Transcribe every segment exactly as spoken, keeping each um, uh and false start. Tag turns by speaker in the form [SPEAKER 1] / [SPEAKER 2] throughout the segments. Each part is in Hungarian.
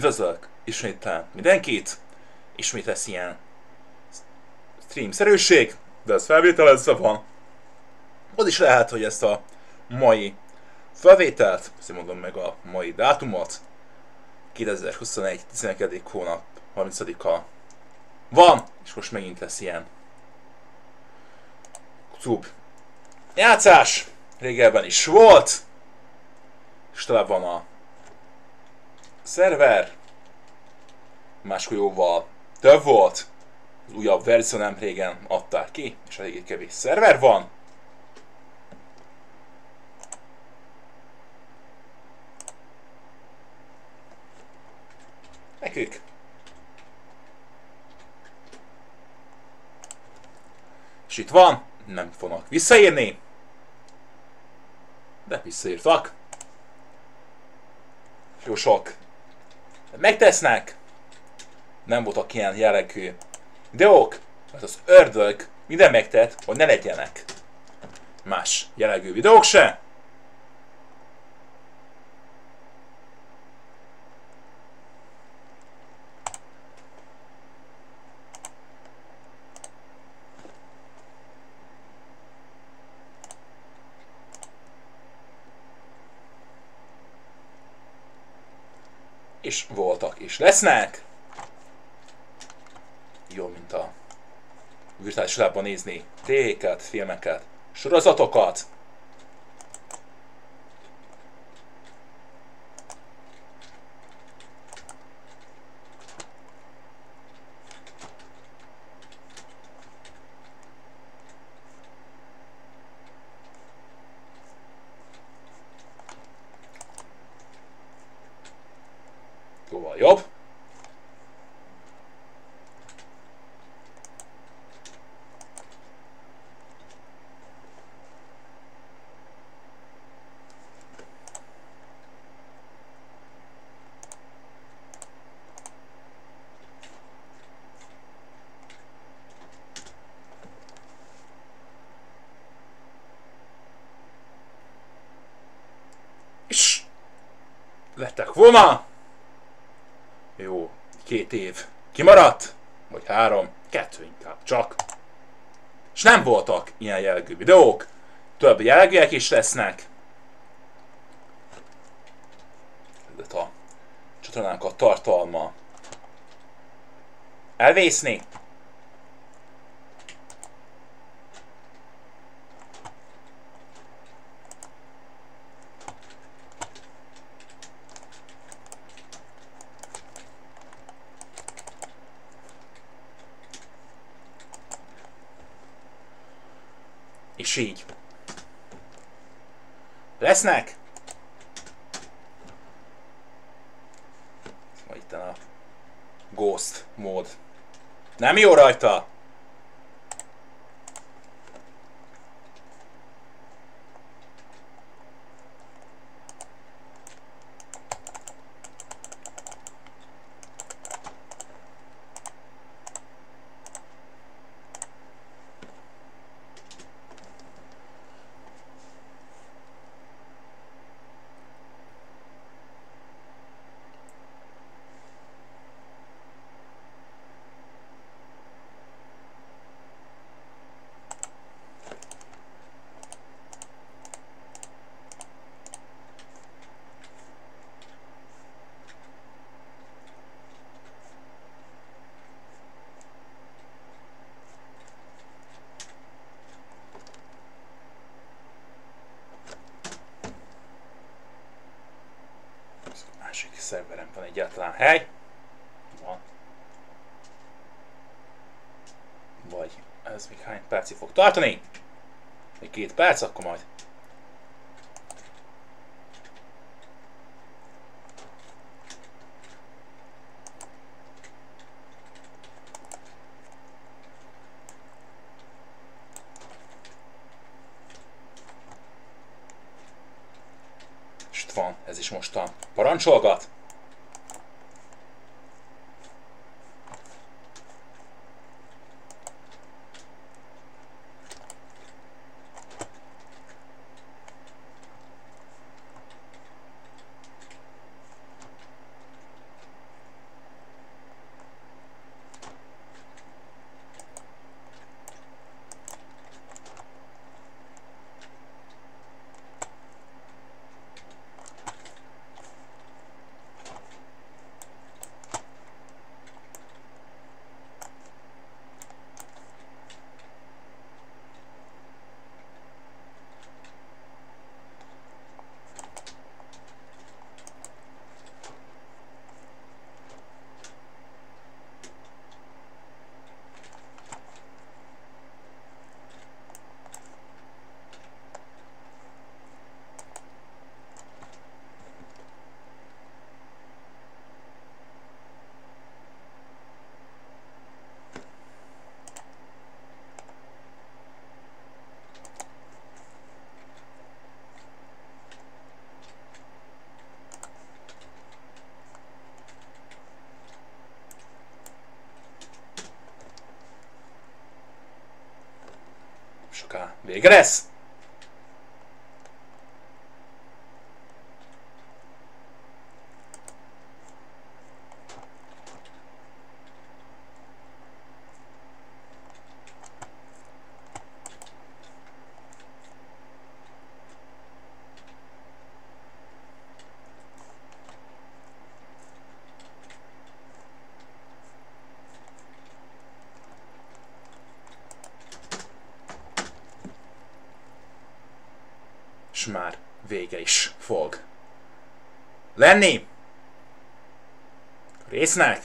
[SPEAKER 1] Üdvözlök ismétlen mindenkit, ismét lesz ilyen stream-szerűség, de ez felvételezve van. Az is lehet, hogy ezt a mai felvételt, azért mondom meg a mai dátumot, kétezer-huszonegy. tizenkettő hónap harmincadika van, és most megint lesz ilyen YouTube játszás, régebben is volt, és talán van a szerver, máskor jóval több volt, az újabb verzió nem régen adták ki, és eléggé kevés szerver van. Nekük. És itt van, nem fognak visszaírni, de visszaírtak. Jó sok megtesznek, nem voltak ilyen jellegű videók, mert az ördög minden megtett, hogy ne legyenek más jellegű videók se. És voltak, és lesznek. Jó, mint a virtuális világban nézni tévéket, filmeket, sorozatokat. Jóval jobb. És lettek volna. Jó, két év kimaradt, vagy három, kettő inkább csak. És nem voltak ilyen jellegű videók, több jellegűek is lesznek. De a csatornának a tartalma elvészni. És így. Lesznek. Majd itt a Ghost mód. Nem jó rajta. Másik szerverem van egyáltalán hely. Van. Vagy ez még hány percig fog tartani? Még két perc, akkor majd. És itt van, ez is mostan parancsolgat. K. Vége lesz! És már vége is fog lenni a résznek.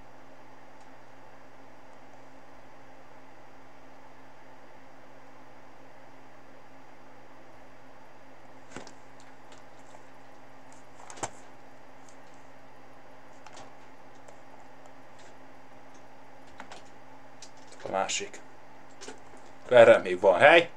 [SPEAKER 1] A másik. Erre még van hely.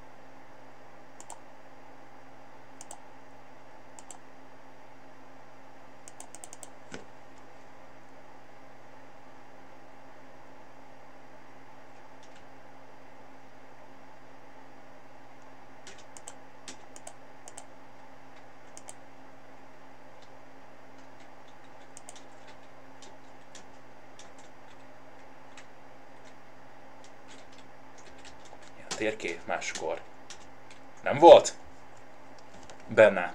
[SPEAKER 1] Térkép máskor nem volt benne.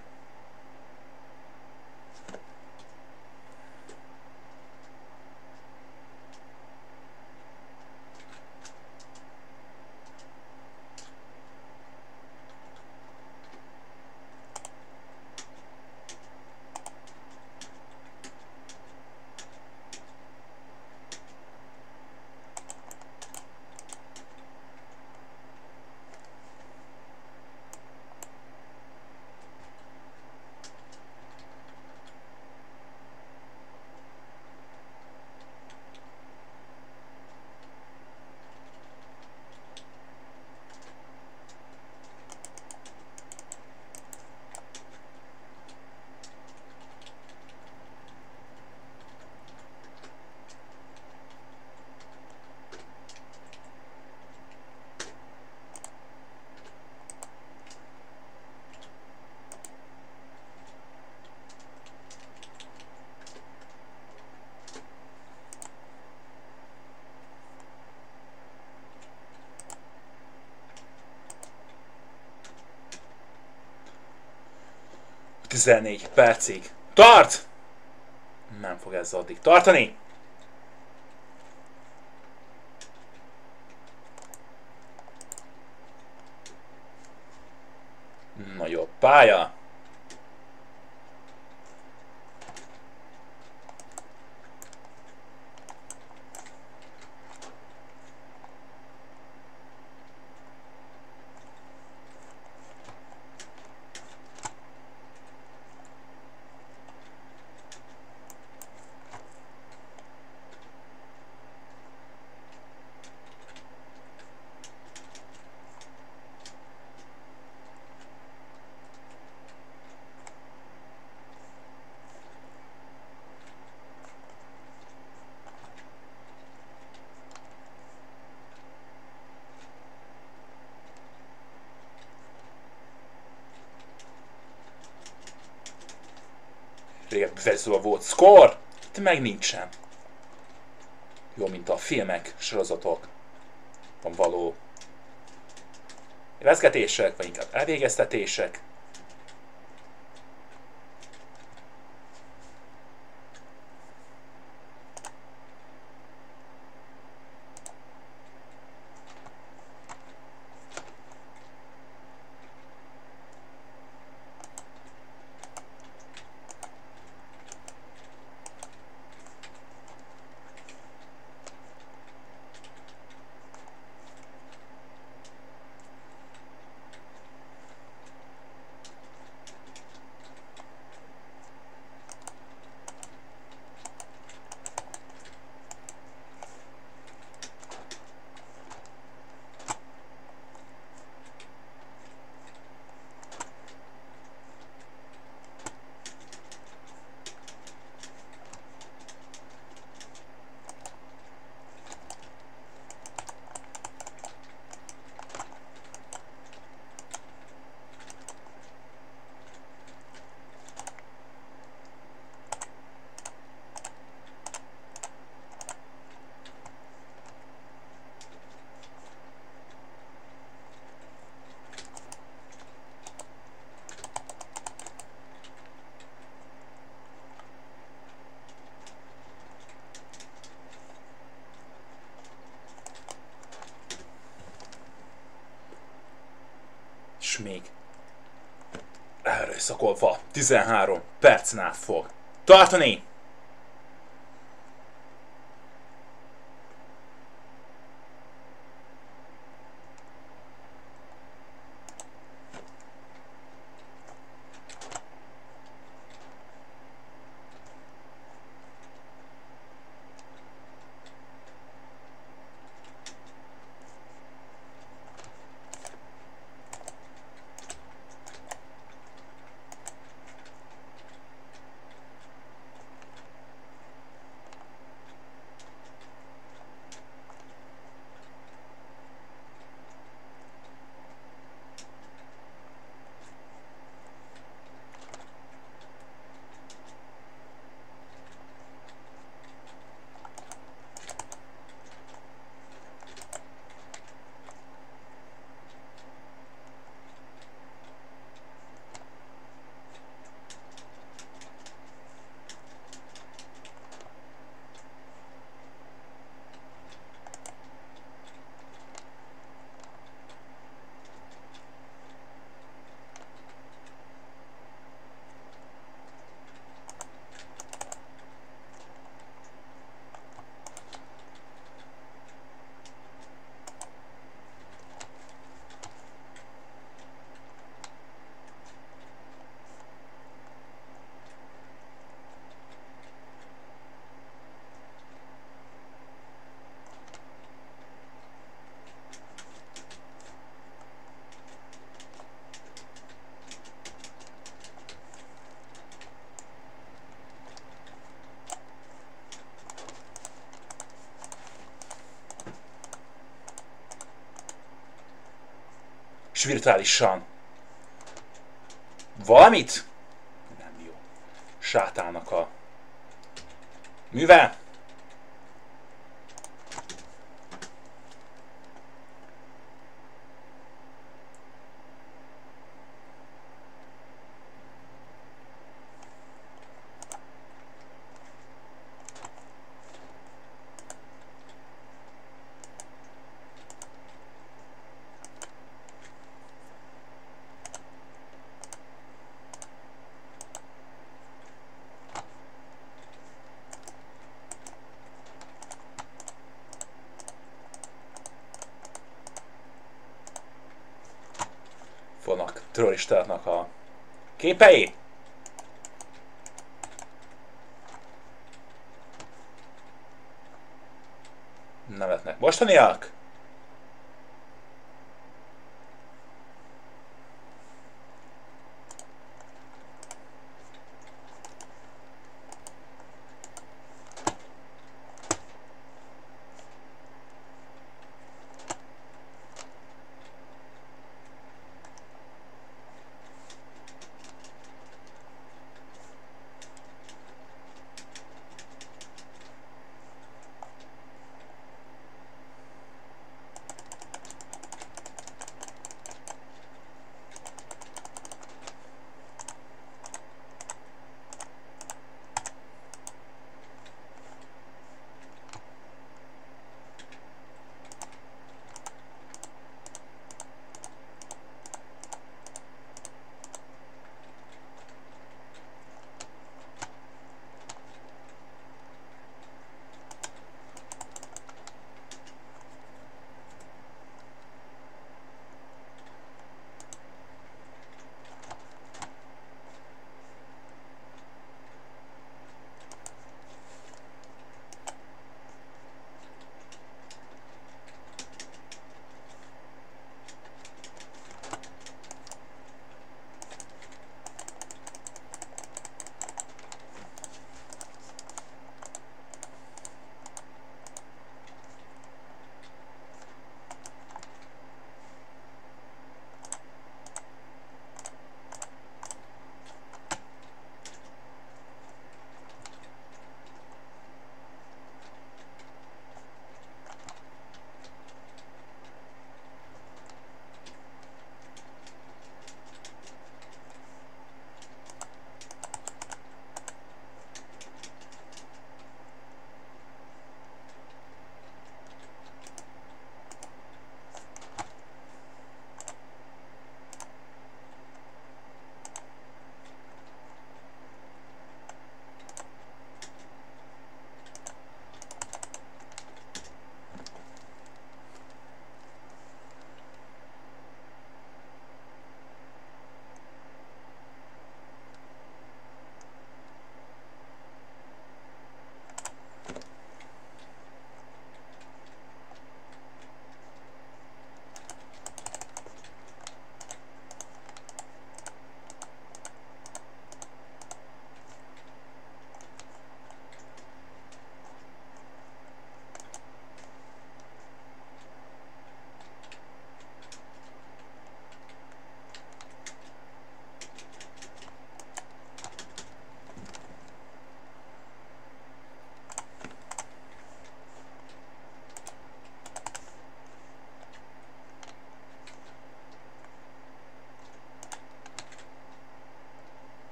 [SPEAKER 1] tizennégy percig tart! Nem fog ez addig tartani. Nagyobb pálya. Régen befejezően volt score, itt meg nincsen. Jó, mint a filmek, sorozatok van való élezgetések, vagy inkább elvégeztetések. és még erőszakolva tizenhárom percen át fog tartani. És virtuálisan valamit nem jó sátának a műve. Vannak terroristáknak a képei. Nevetnek mostaniak.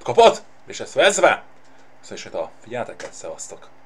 [SPEAKER 1] megkapod, és ezt vezve. Köszönjük a figyelmeteket, szevasztok!